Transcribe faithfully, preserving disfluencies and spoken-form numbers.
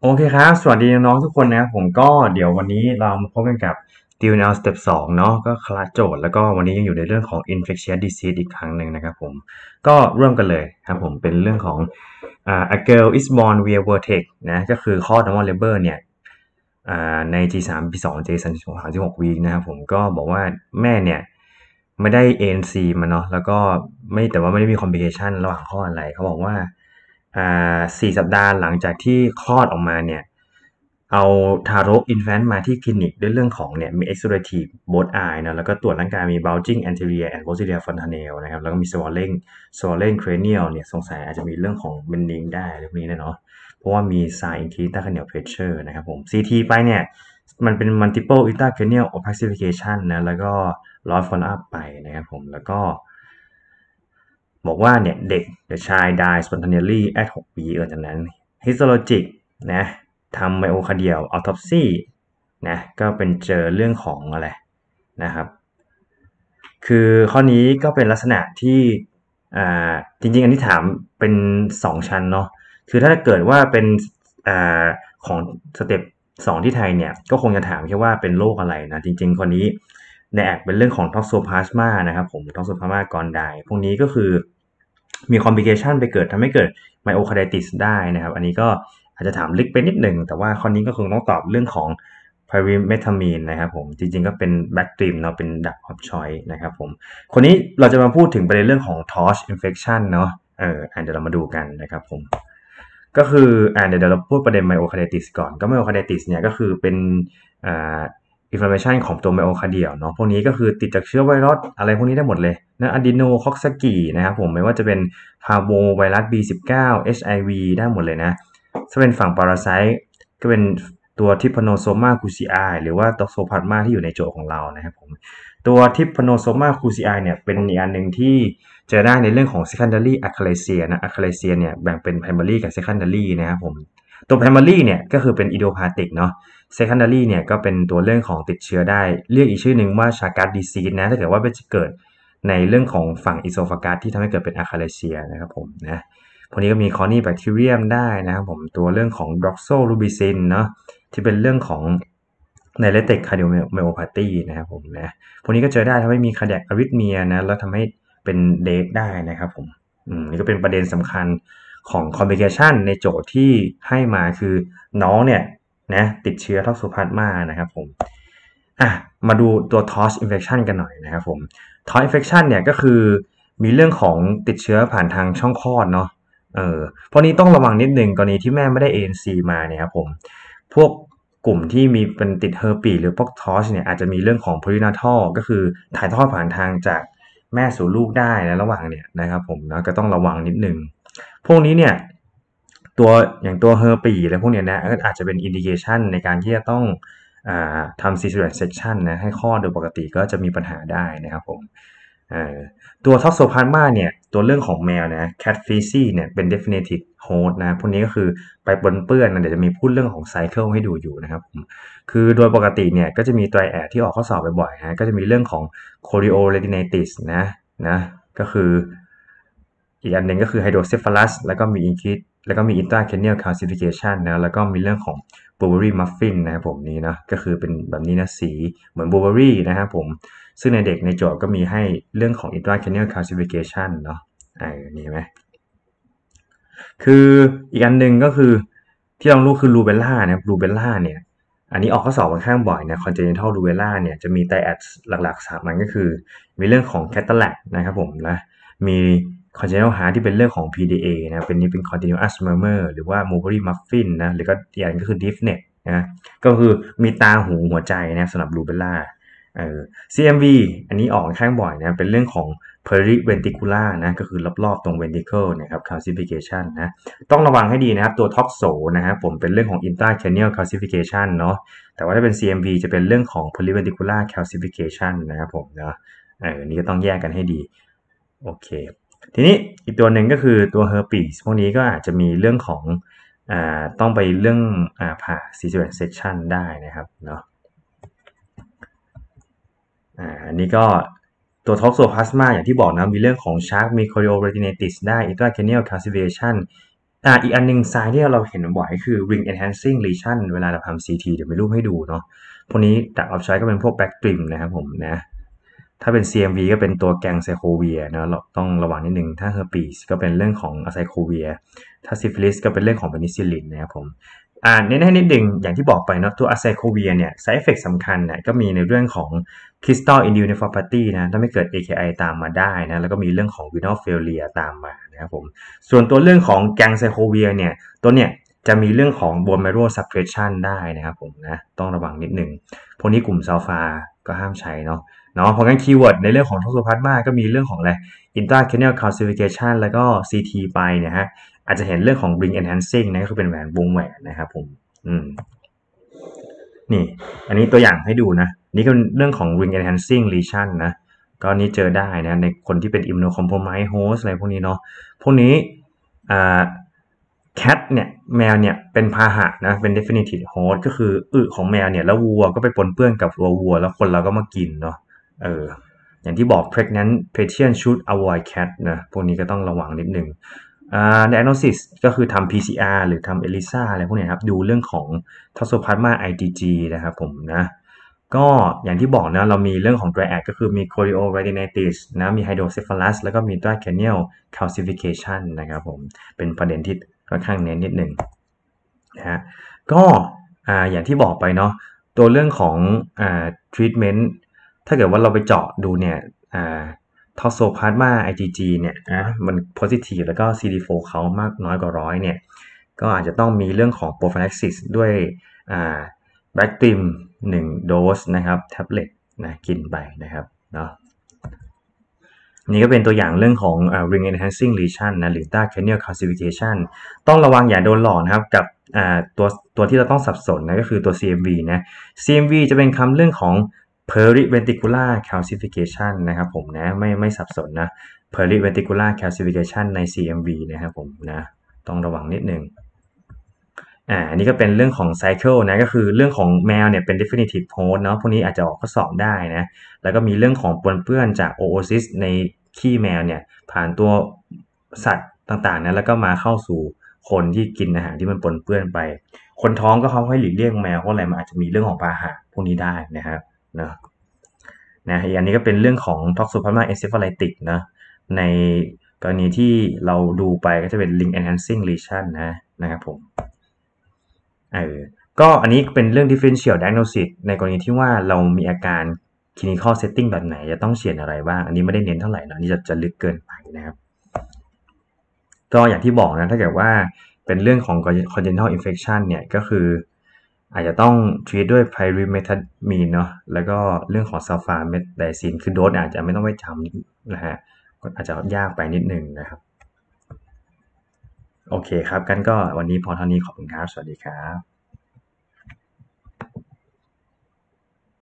โอเคครับสวัสดีน้องๆทุกคนนะผมก็เดี๋ยววันนี้เรามาพบกันกับ ดี เอ็น แอล Step สองเนาะก็คลาสโจทย์แล้วก็วันนี้ยังอยู่ในเรื่องของ infectious disease อีกครั้งหนึ่งนะครับผมก็เริ่มกันเลยครับผมเป็นเรื่องของอ่า a girl is born via vertex นะก็คือคลอด normal labor เนี่ยอ่าใน จี สาม ปี สอง J สามสิบหก สามสิบหก วีคนะครับผมก็บอกว่าแม่เนี่ยไม่ได้ เอ เอ็น ซี มาเนาะแล้วก็ไม่แต่ว่าไม่ได้มี complication ระหว่างคลอดอะไรเขาบอกว่าอ่าสี่สัปดาห์หลังจากที่คลอดออกมาเนี่ย เอาทารก infant มาที่คลินิกด้วยเรื่องของเนี่ยมี explorative both eye นะแล้วก็ตรวจร่างกายมี bulging anterior and posterior fontanelle นะครับแล้วก็มี swollen swollen cranial เนี่ยสงสัยอาจจะมีเรื่องของ bending ได้พวกนี้นะเนาะเพราะว่ามี sign increased intracranial pressure นะครับผม ซี ที ไปเนี่ยมันเป็น multiple intracranial opacification นะแล้วก็ loss follow up ไปนะครับผมแล้วก็บอกว่าเนี่ยเด็ก the child died spontaneously at หกปีหลังจากนั้น histologic นะทำไมโอคาเดียลออโทปซีนะก็เป็นเจอเรื่องของอะไรนะครับคือข้อนี้ก็เป็นลักษณะที่อ่าจริงๆอันที่ถามเป็นสองชั้นเนาะคือถ้าเกิดว่าเป็นอ่าของสเต็ปสองที่ไทยเนี่ยก็คงจะถามแค่ว่าเป็นโรคอะไรนะจริงๆคนนี้ในแอกเป็นเรื่องของท็อกโซพลาสมานะครับผมท็อกโซพลาสมากรไดพวกนี้ก็คือมีคอมพลิเคชันไปเกิดทำให้เกิดไมโอคาร์ไดติสได้นะครับอันนี้ก็อาจจะถามลึกไปนิดหนึ่งแต่ว่าข้อนี้ก็คงต้องตอบเรื่องของ pyrimethamine นะครับผมจริงๆก็เป็น backstream เนาะเป็นดัก of choice นะครับผมคนนี้เราจะมาพูดถึงประเด็นเรื่องของ torch infection เนาะเอออ่ะเดี๋ยวเรามาดูกันนะครับผมก็คืออ่าเดี๋ยวเราพูดประเด็น myocarditis ก่อนก็ myocarditis เนี่ยก็คือเป็นอ่า inflammation ของตัว myocardial เนาะพวกนี้ก็คือติดจากเชื้อไวรัสอะไรพวกนี้ได้หมดเลยนะ adenococcus นะครับผมไม่ว่าจะเป็น parvo ไวรัส บี สิบเก้า เอช ไอ วี ได้หมดเลยนะถ้าเป็นฝั่ง parasite ก็เป็นตัว trypanosoma cruzi หรือว่า toxoplasma ที่อยู่ในโจทย์ของเรานะครับผมตัว trypanosoma cruzi เนี่ยเป็นอีกอันหนึ่งที่เจอได้ในเรื่องของ secondary achalasia นะ achalasia เนี่ยแบ่งเป็น primary กับ secondary นะครับผมตัว primary เนี่ยก็คือเป็น idiopathic เนาะ secondary เนี่ยก็เป็นตัวเรื่องของติดเชื้อได้เรียกอีกชื่อหนึ่งว่า Chagas disease นะถ้าเกิดว่าไปเกิดในเรื่องของฝั่ง esophagus ที่ทำให้เกิดเป็น achalasia นะครับผมนะพวกนี้ก็มี Corynebacterium ได้นะครับผมตัวเรื่องของ doxorubicin เนาะที่เป็นเรื่องของ dilated cardiomyopathy นะครับผมนะพวกนี้ก็เจอได้ทำให้มี cardiac arrhythmia นะแล้วทำให้เป็นเดทได้นะครับผมอืมนี่ก็เป็นประเด็นสำคัญของ complication ในโจทย์ที่ให้มาคือน้องเนี่ยนะติดเชื้อท็อกโซพลาสมานะครับผมอ่ะมาดูตัว torch infection กันหน่อยนะครับผม torch infection เนี่ยก็คือมีเรื่องของติดเชื้อผ่านทางช่องคลอดเนาะเออพวกนี้ต้องระวังนิดนึงกรณีที่แม่ไม่ได้ เอ เอ็น ซี มาเนี่ยครับผมพวกกลุ่มที่มีเป็นติดเฮอร์ปีหรือพวกทอชเนี่ยอาจจะมีเรื่องของ perinatal ก็คือถ่ายทอดผ่านทางจากแม่สู่ลูกได้นะระหว่างเนี่ยนะครับผมนะก็ต้องระวังนิดนึงพวกนี้เนี่ยตัวอย่างตัวเฮอร์ปีอะไรพวกเนี้ยนะก็อาจจะเป็นอินดิเคชันในการที่จะต้องอ่าทำ cesarean section นะให้คลอดโดยปกติก็จะมีปัญหาได้นะครับผมเอ่อตัวท็อกโซพลาสมาเนี่ยตัวเรื่องของแมวนะ cat feces เนี่ยเป็น definitive host นะพวกนี้ก็คือไปปนเปื้อนนะเดี๋ยวจะมีพูดเรื่องของ cycle ให้ดูอยู่นะครับผมคือโดยปกติเนี่ยก็จะมีไตรแอดที่ออกข้อสอบบ่อยๆนะก็จะมีเรื่องของ chorioretinitis นะนะก็คืออีกอันหนึ่งก็คือ hydrocephalus แล้วก็มี increase แล้วก็มี intracranial calcification นะแล้วก็มีเรื่องของ Burberry muffin นะครับผมนี่นะก็คือเป็นแบบนี้นะสีเหมือน Burberry นะครับผมซึ่งในเด็กในโจทย์ก็มีให้เรื่องของ intracranial calcification เนาะไอ้นี่ไหมคืออีกอันหนึ่งก็คือที่ลองรู้คือ rubella นะ rubella เนี่ยอันนี้ออกข้อสอบค่อนข้างบ่อยนะ congenital rubella เนี่ยจะมีไตรแอดหลักๆสามอันก็คือมีเรื่องของ cataract นะครับผมนะมี congenital heart ที่เป็นเรื่องของ พี ดี เอ นะเป็นนี้เป็น continuous murmur หรือว่า Mulberry muffin นะหรือก็อีกอันก็คือ deafness นะก็คือมีตาหูหัวใจนะสำหรับ rubella เอ่อ ซี เอ็ม วี อันนี้ออกค่อนข้างบ่อยนะเป็นเรื่องของ periventricular นะก็คือรอบๆตรง ventricle นะครับ calcification นะต้องระวังให้ดีนะครับตัว toxo นะครับผมเป็นเรื่องของ intracranial calcification เนาะแต่ว่าถ้าเป็น ซี เอ็ม วี จะเป็นเรื่องของ periventricular calcification นะครับผมเนาะเออนี่ก็ต้องแยกกันให้ดีโอเคทีนี้อีกตัวหนึ่งก็คือตัว herpes พวกนี้ก็อาจจะมีเรื่องของอ่าต้องไปเรื่องอ่าผ่า cesarean section ได้นะครับเนาะอ่าอันนี้ก็ตัวท็อกโซพลาสมาอย่างที่บอกนะมีเรื่องของชาร์กมี chorioretinitis ได้ intracranial calcification อ่าอีกอันหนึ่งไซน์ที่เราเห็นบ่อยคือ ring enhancing lesion เวลาเราทำ ซี ที เดี๋ยวมีรูปให้ดูเนาะพวกนี้ดักออฟใช้ก็เป็นพวก back trim นะครับผมนะถ้าเป็น ซี เอ็ม วี ก็เป็นตัวแกงไซโคเวียนะเราต้องระวังนิดนึงถ้า herpes ก็เป็นเรื่องของไซโคเวียถ้า syphilis ก็เป็นเรื่องของ penicillin นะครับผมอ่าเน้นให้นิดนึงอย่างที่บอกไปเนาะตัวอะไซโคเวียเนี่ย side effect สำคัญเนี่ยก็มีในเรื่องของ crystal induced nephropathy นะถ้าไม่เกิด เอ เค ไอ ตามมาได้นะแล้วก็มีเรื่องของ renal failure ตามมานะครับผมส่วนตัวเรื่องของแกงไซโคเวียเนี่ยตัวเนี่ยจะมีเรื่องของ bone marrow suppression ได้นะครับผมนะต้องระวังนิดนึงพวกนี้กลุ่มซัลฟาก็ห้ามใช้เนาะเนาะเพราะงั้นคีย์เวิร์ดในเรื่องของท็อกโซพลาสมาก็มีเรื่องของอะไร intracranial calcification แล้วก็ ซี ที ไปเนี่ยฮะอาจจะเห็นเรื่องของ ring enhancing นะก็คือเป็นแหวนวงแหวนนะครับผมอืมนี่อันนี้ตัวอย่างให้ดูนะนี่ก็เรื่องของ ring enhancing lesion นะก็นี้เจอได้นะในคนที่เป็น immunocompromised host อะไรพวกนี้เนาะพวกนี้อ่า cat เนี่ยแมวเนี่ยเป็นพาหะนะเป็น definitive host ก็คืออึของแมวเนี่ยแล้ววัวก็ไปปนเปื้อนกับวัววัวแล้วคนเราก็มากินเนาะเอออย่างที่บอก pregnant patient should avoid cat นะพวกนี้ก็ต้องระวังนิดนึงอ่า diagnosis ก็คือทำ พี ซี อาร์ หรือทำ ELISA อะไรพวกนี้ครับดูเรื่องของ toxoplasma ไอ จี จี นะครับผมนะก็อย่างที่บอกนะเรามีเรื่องของ triad ก็คือมี chorioretinitis นะมี hydrocephalus แล้วก็มี intracranial calcification นะครับผมเป็นประเด็นที่ค่อนข้างเน้นนิดหนึ่งนะฮะก็อ่าอย่างที่บอกไปเนาะตัวเรื่องของอ่า treatment ถ้าเกิดว่าเราไปเจาะดูเนี่ยอ่า toxoplasma ไอ จี จี เนี่ยนะมัน positive แล้วก็ ซี ดี โฟร์ เขามากน้อยกว่าร้อยเนี่ยก็อาจจะต้องมีเรื่องของ prophylaxis ด้วยอ่า Bactrim หนึ่งโดสนะครับแท็บเล็ตนะกินไปนะครับเนาะนี่ก็เป็นตัวอย่างเรื่องของ uh, ring enhancing lesion นะหรือ intracranial calcification ต้องระวังอย่าโดนหลอกนะครับกับตัวตัวที่เราต้องสับสนนะก็คือตัว ซี เอ็ม วี นะ ซี เอ็ม วี จะเป็นคำเรื่องของ periventricular calcification นะครับผมนะไม่ไม่สับสนนะ periventricular calcification ใน ซี เอ็ม วี นะครับผมนะต้องระวังนิดนึงอ่าอันนี้ก็เป็นเรื่องของ cycle นะก็คือเรื่องของแมวเนี่ยเป็น definitive host เนาะพวกนี้อาจจะออกข้อสอบได้นะแล้วก็มีเรื่องของปนเปื้อนจาก oocyst ในขี้แมวเนี่ยผ่านตัวสัตว์ต่างๆนะแล้วก็มาเข้าสู่คนที่กินอาหารที่มันปนเปื้อนไปคนท้องก็เขาให้หลีกเลี่ยงแมวเพราะอะไรมันอาจจะมีเรื่องของพาหะพวกนี้ได้นะครับเนาะนะอันนี้ก็เป็นเรื่องของ toxoplasma encephalitis นะในกรณีที่เราดูไปก็จะเป็น ring enhancing lesion นะนะครับผม เออก็อันนี้เป็นเรื่อง differential diagnosis ในกรณีที่ว่าเรามีอาการ clinical setting แบบไหนจะต้องเขียนอะไรบ้างอันนี้ไม่ได้เน้นเท่าไหร่นะนี่จะจะลึกเกินไปนะครับก็อย่างที่บอกนะถ้าเกิดว่าเป็นเรื่องของ congenital infection เนี่ยก็คืออาจจะต้อง treat ด้วย pyrimethamine เนาะแล้วก็เรื่องของ sulfamethoxam คือโดสอาจจะไม่ต้องไปจำนะฮะอาจจะยากไปนิดนึงนะครับโอเคครับกันก็วันนี้พอเท่านี้ขอบคุณครับสวัสดีครับ